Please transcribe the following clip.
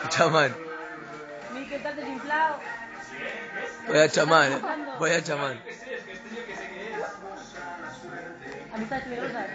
Chamán. Mi, ¿qué tal desinflado? Voy a chamán, voy a chamán. Amistad peligrosa.